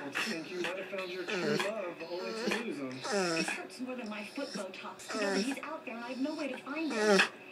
think you might have found your true love, only to lose him. This hurts more than my foot Botox. He's out there and I have no way to find him.